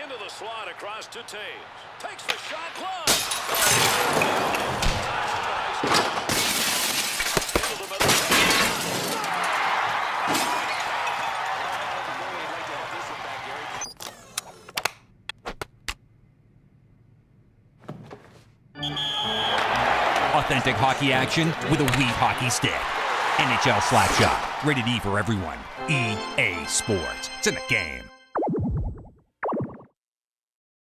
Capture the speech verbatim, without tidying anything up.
Into the slot across to Taves. Takes the shot, glove. Into the middle. Authentic hockey action with a Wii hockey stick. N H L Slapshot. Rated E for everyone. E A Sports. It's in the game.